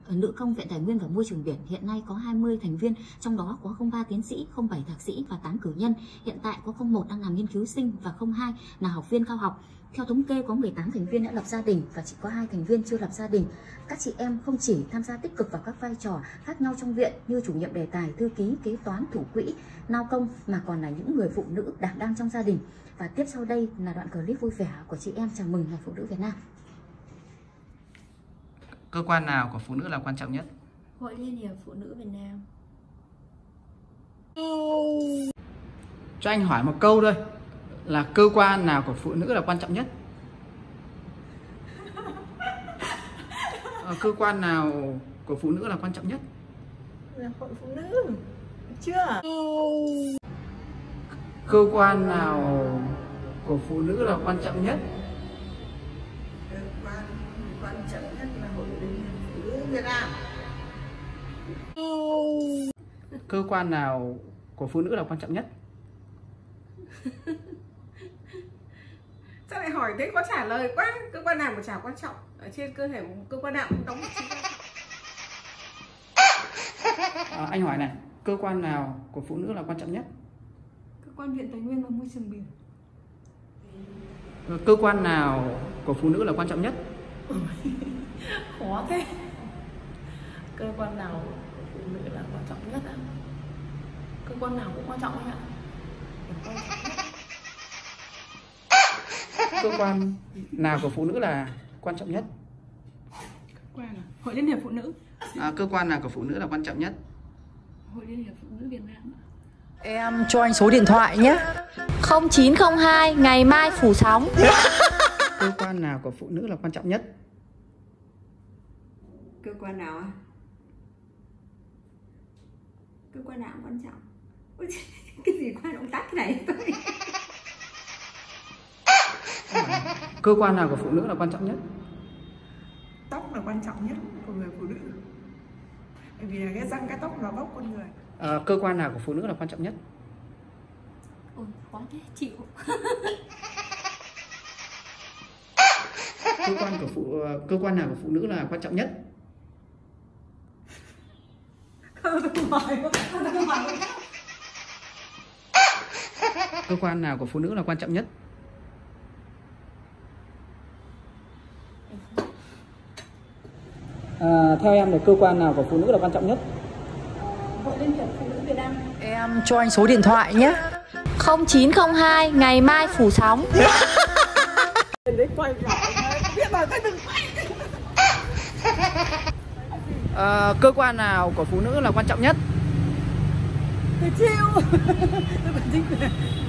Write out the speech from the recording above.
Nữ công Viện Tài nguyên và Môi trường biển hiện nay có 20 thành viên, trong đó có 03 tiến sĩ, 07 thạc sĩ và 8 cử nhân. Hiện tại có 01 đang làm nghiên cứu sinh và 02 là học viên cao học. Theo thống kê có 18 thành viên đã lập gia đình và chỉ có 2 thành viên chưa lập gia đình. Các chị em không chỉ tham gia tích cực vào các vai trò khác nhau trong viện như chủ nhiệm đề tài, thư ký, kế toán, thủ quỹ, nao công mà còn là những người phụ nữ đảm đang trong gia đình. Và tiếp sau đây là đoạn clip vui vẻ của chị em chào mừng Ngày Phụ nữ Việt Nam. Cơ quan nào của phụ nữ là quan trọng nhất? Hội Liên hiệp Phụ nữ Việt Nam. Cho anh hỏi một câu thôi, là cơ quan nào của phụ nữ là quan trọng nhất? Cơ quan nào của phụ nữ là quan trọng nhất? Là Hội Phụ nữ. Được chưa? Cơ quan nào của phụ nữ là quan trọng nhất? Cơ quan quan trọng nhất là Hội Liên hiệp Phụ nữ Việt Nam. Cơ quan nào của phụ nữ là quan trọng nhất? Sao lại hỏi thế, có trả lời quá. Cơ quan nào mà chả quan trọng. Ở trên cơ thể cơ quan nào cũng đóng một trí. Anh hỏi này, cơ quan nào của phụ nữ là quan trọng nhất? Cơ quan Viện Tài nguyên và Môi trường biển. Cơ quan nào của phụ nữ là quan trọng nhất? Khó thế. Cơ quan nào của phụ nữ là quan trọng nhất ạ? Cơ quan nào cũng quan trọng anh ạ. Cơ quan nào của phụ nữ là quan trọng nhất? Cơ quan à? Hội Liên hiệp Phụ nữ. Cơ quan nào của phụ nữ là quan trọng nhất? Hội Liên hiệp Phụ nữ Việt Nam. Em cho anh số điện thoại nhé. 0902 ngày mai phủ sóng. Cơ quan nào của phụ nữ là quan trọng nhất? Cơ quan nào à? Cơ quan nào cũng quan trọng. Ôi, cái gì quan động tác thế này thôi. Cơ quan nào của phụ nữ là quan trọng nhất? Tóc là quan trọng nhất của người phụ nữ. Bởi vì là cái răng cái tóc là gốc con người. Cơ quan nào của phụ nữ là quan trọng nhất? Ôi, khó thế, chịu. Cơ quan nào của phụ nữ là quan trọng nhất? Cơ quan nào của phụ nữ là quan trọng nhất? Theo em là cơ quan nào của phụ nữ là quan trọng nhất? Hội Liên hiệp Phụ nữ Việt Nam. Em cho anh số điện thoại nhé. 0902 ngày mai phủ sóng. Cơ quan nào của phụ nữ là quan trọng nhất? Tôi chịu.